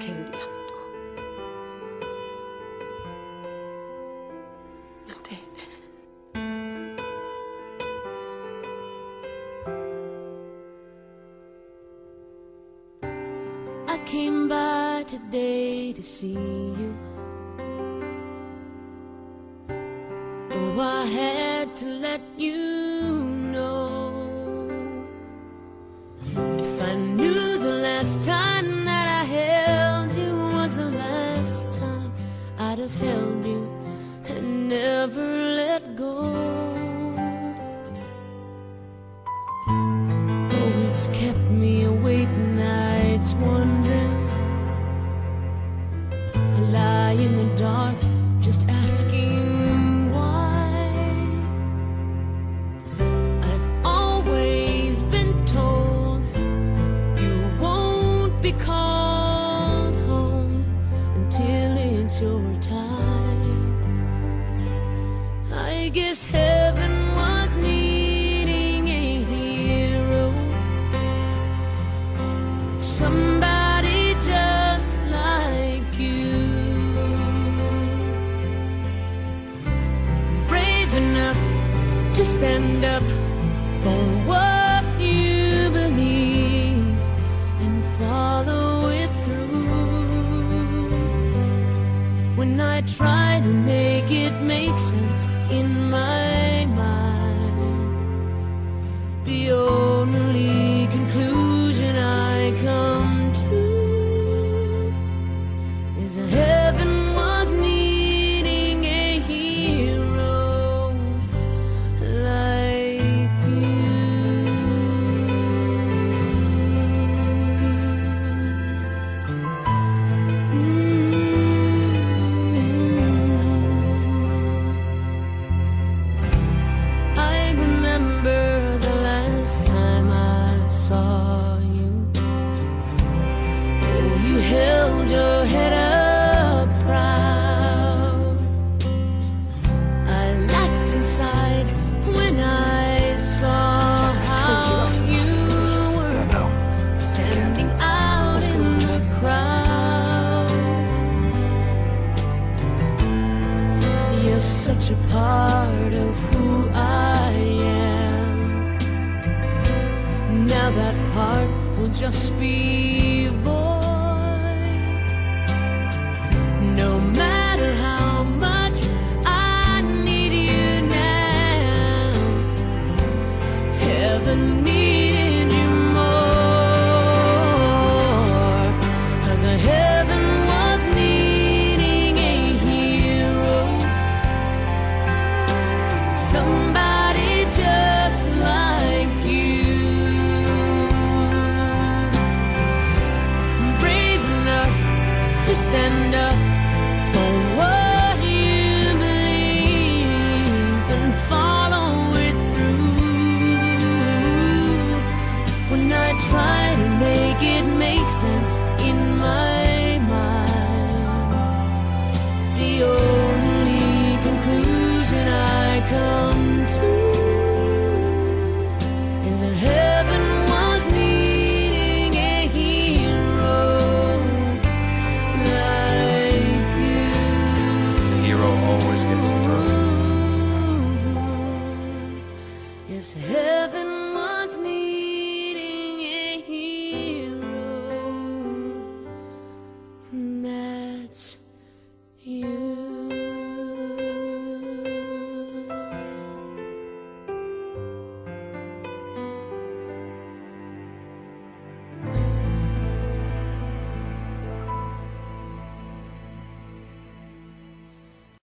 cambiando. Il te. I came by today to see you. Oh, I had to let you know. If I knew the last time that I held you was the last time, I'd have held you and never let go. Oh, it's kept me awake nights wondering. I lie in the dark just asking why. I've always been told you won't be called home until it's your time. I guess heaven was needing a hero, somebody just like you, brave enough to stand up for what you believe and follow it through. When I try to make it make sense in my mind, the only conclusion I come to is that heaven was needing a hero like you. I remember the last time I saw you. Oh, you held your head up proud. I laughed inside when I saw how you were standing out in the crowd. You're such a part of who I am. Now that part will just be void. No matter how much I need you now, heaven needed you more. 'Cause heaven was needing a hero, somebody just like you, brave enough to stand up for what you believe and follow it through. When I try to make it make sense in my mind, the only conclusion I come to is that heaven was needing a hero like you. The hero always gets the trophy. Yes, heaven was needing a hero. That's